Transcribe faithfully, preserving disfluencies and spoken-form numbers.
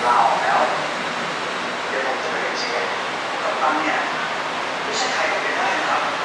ลาออกแล้วเดี๋ยวผมจะไปเป็นเชฟกับตันเนี่ยไม่ใช่ใครก็เป็นได้นะครับ